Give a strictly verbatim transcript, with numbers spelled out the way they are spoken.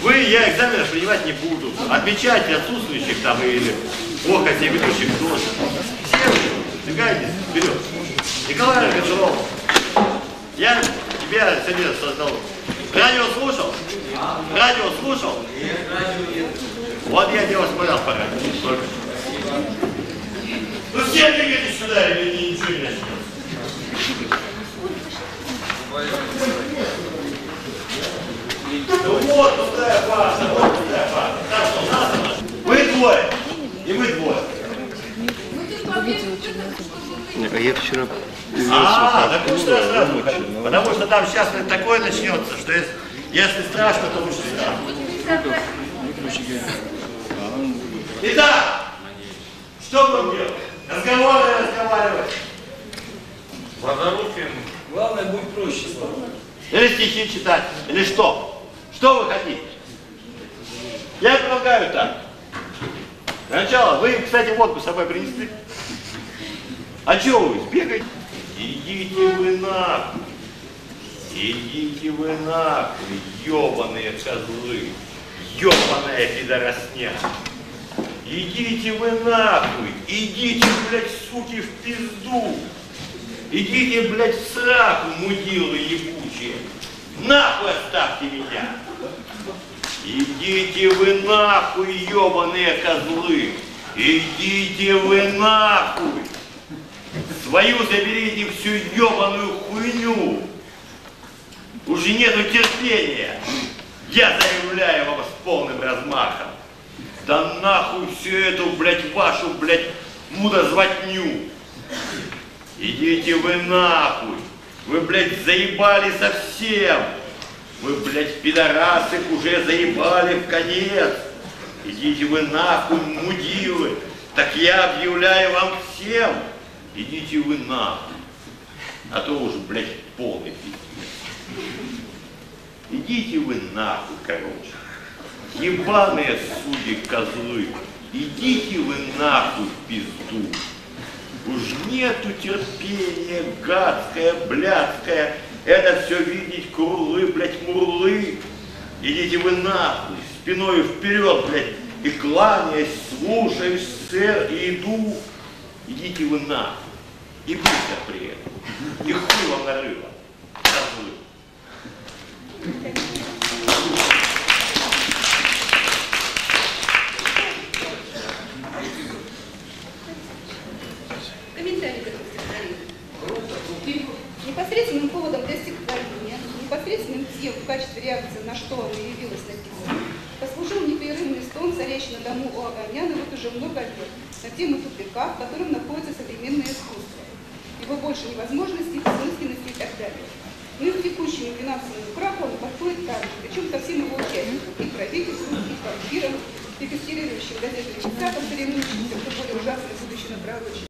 Вы, я экзаменов принимать не буду. Отмечайте отсутствующих там или плохо себя ведущих тоже. Все двигайтесь вперед. Николай Петров, я тебя сегодня создал. Радио слушал? Радио слушал? Нет, радио нет. Вот я тебя смотрел по радио. Только. Ну все двигайтесь сюда, или ничего не начнется. Ну вот, пустая фаза, вот пустая фаза. Так что, нас, вы двое, и вы двое. А я вчера... А, так лучше сразу выходить. Потому что там сейчас такое начнется, что если, если страшно, то лучше страшно. Итак, что будем делать? Разговоры разговаривать. Водорухин. Главное, будет проще. Или стихи читать, или что? Что вы хотите? Я предлагаю так. Сначала, вы, кстати, водку с собой принесли? А чего вы сбегаете? Идите вы нахуй. Идите вы нахуй, ебаные козлы. Ебаная пидоросня. Идите вы нахуй. Идите, блядь, суки, в пизду. Идите, блядь, в сраку, мудилы ебучие. Нахуй оставьте меня. Идите вы нахуй, ебаные козлы. Идите вы нахуй. Свою заберите всю ебаную хуйню. Уже нету терпения. Я заявляю вам с полным размахом. Да нахуй всю эту, блядь, вашу, блядь, мудозвотню. Идите вы нахуй. Вы, блядь, заебали совсем. Вы, блядь, пидорасы, уже заебали в конец. Идите вы нахуй, мудилы. Так я объявляю вам всем. Идите вы нахуй. А то уже, блядь, полный пиздец. Идите вы нахуй, короче. Ебаные судьи козлы. Идите вы нахуй в пизду. Уж нету терпения, гадское, блядское. Это все видеть, курлы, блядь, мурлы. Идите вы нахуй, спиной вперед, блядь, и кланяясь, слушаюсь, сэр, и иду. Идите вы нахуй. И быстро при этом. И хуй вам нарыло. Козлы. Комментарий к этому стихотворению. Непосредственным поводом для стихотворения, непосредственным тем, в качестве реакции на что оно явилось написано, послужил непрерывный стон, царящий на дому у Аганяна вот уже много лет, на тему тупика, в котором находится современное искусство, его больше невозможностей, бессмысленности и так далее. Но и к текущему финансовому краху он подходит так же, причем ко всем его участникам, и правительству, и банкирам, регистрирующим газету «Листа», повторяющимся, что более ужасное будущее на пророчестве.